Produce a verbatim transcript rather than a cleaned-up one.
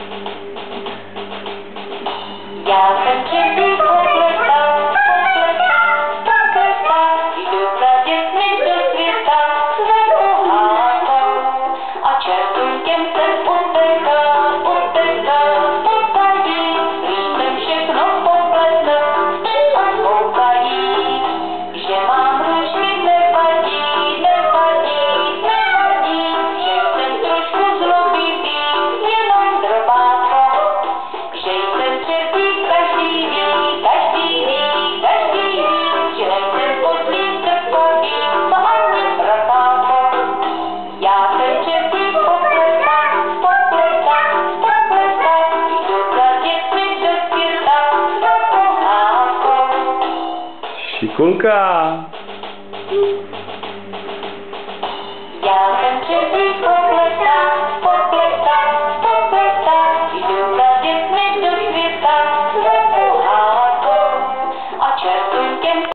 Já jsem četý popletá, popletá, popletá, jdu za dětmi do světa, své pohádkou. A čertům těm jsem utekla, utekla, potají, lítem všechno popletne, spí a spoukají. Že mám růžky nevadí, nevadí, nevadí, že jsem trošku zlobivý, jenom drobáko. Že jsem čertý, každý ví, každý ví, každý ví, že nejsem podlý, trpavý, to ani bratáko. Já jsem čertý, popletá, popletá, popletá, jdu za dětmi do světa, za pohádkou. Šikulka.